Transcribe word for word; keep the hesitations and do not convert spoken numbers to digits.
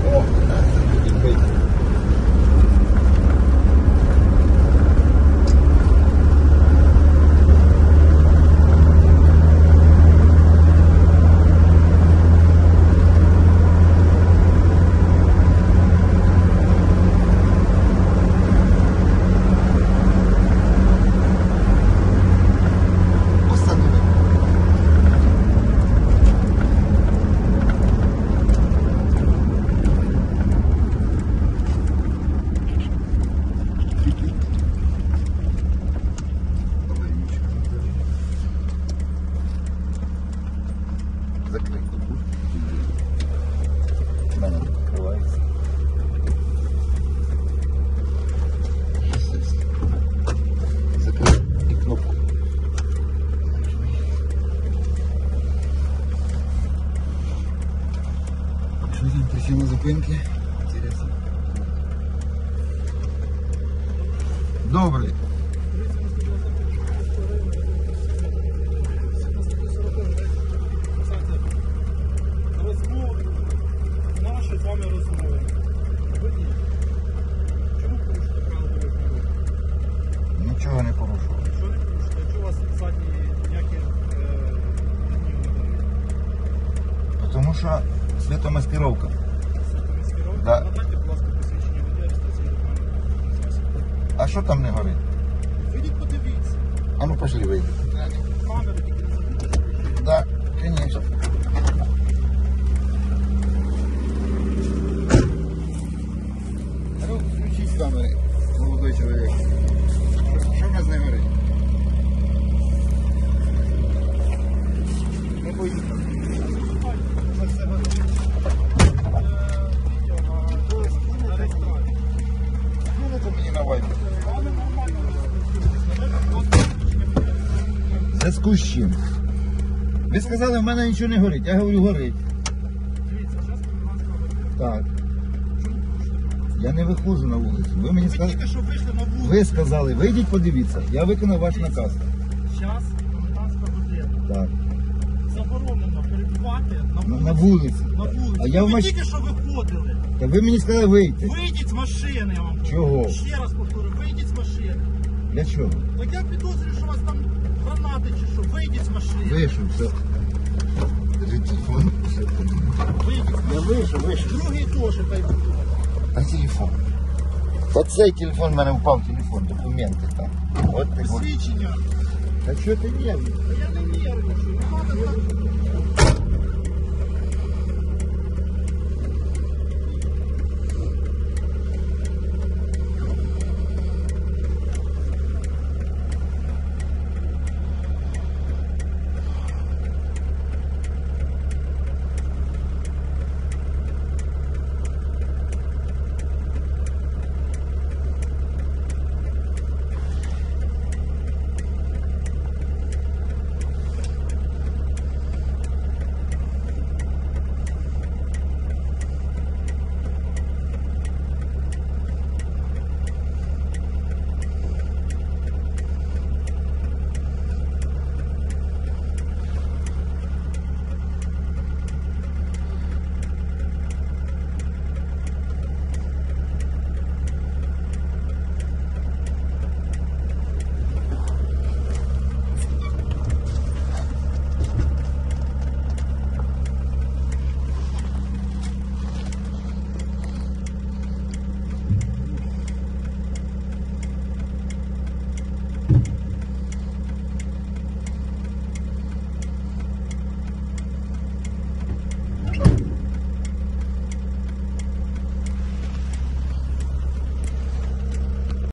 О, будемо бити. Закрыть. Она открывается. Закрыть и кнопку. Что там причина зупинки? Интересно. Добрый. З вами розмови. Водій. Чому порушити правила дорожнього руху? Нічого не порушував. Що не порушити? Якщо у вас задні ніяких днів не дають? Тому що світомаскировка. Світомаскировка? Да. Надайте, будь ласка, посвідчення водія, реєстраційний документ. А що там не горить? Вийдіть, подивіться. А ну пошли вийди. Камеру тільки не забудьте. Да, конечно. Ну, включіть камери, молодой чоловік. Що, що в нас не горить? Не поїхали. Скинете мені на вайбер. В зв'язку з чим? Ви сказали, в мене нічого не горить. Я говорю, горить. Дивіться, зараз комендантська година. Так. Чому порушити? Я не виходжу на вулицю. Ви мені Ви сказали. тільки що вийшли на вулицю. Ви сказали, вийдіть, подивіться. Я виконав ваш наказ. Зараз комендантська година. Так. Заборонено перебувати на На, вулиці. на вулиці. На вулиці. А я в Ви маш... тільки що виходили. Та ви мені сказали вийти. Вийдіть з машини, я вам кажу. Чого? Ще раз повторю, вийдіть з машини. Для чого? Так я підозрюю, що у вас там гранати чи що. Вийдіть з машини. Вийшов, все. Держи телефон. Вийдіть. Я вийшов, вийшов. Другий теж хай буде. А телефон? Оцей телефон, в мене впав телефон, документи там. От ти от. Посвідчення. Та що ти нервний? Та я не нервничаю. Не треба так.